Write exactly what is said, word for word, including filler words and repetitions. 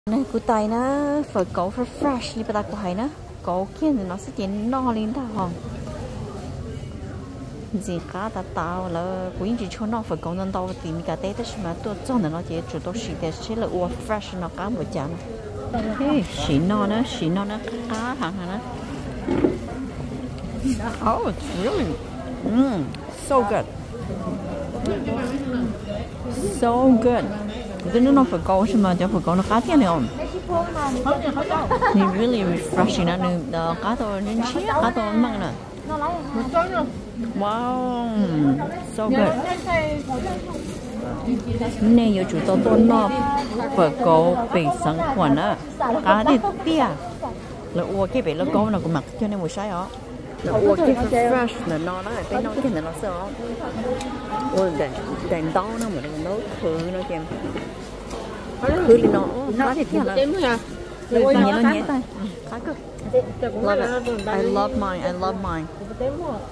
này cụ tay nó phở cậu for fresh như bà ta của hay nó cậu kia thì nó sẽ chỉ no lên ta hòn gì cả ta tao là cụ chỉ cho nó phở cậu nên tao tìm cái tết đó mà tôi cho nó chỉ chủ tôi xịt để sẽ là uống fresh nó cá một chén hey xịn no nó xịn no nó cá thằng nó oh it's really mm, so good so good cái nước nó phải câu chứ mà cho phải câu nó cá tiền này không? Thì really refreshing á, nó cá to nên chí cá to mặn nè. Wow, so good. Này giờ chủ tao tôn nó phải câu bị Sangkhuan á, cá thì tia. Là uống cái bị nó câu nó cũng mặc cho nên mùi sai ó. Là uống cái fresh là nó nó cái nó cái này nó sợ. Uống đèn đèn đau nó mà nó thử nó kèm. Cứ đi nó nó thì thiệt là nhẹ nó nhẹ tay khá cực love it I love mine I love mine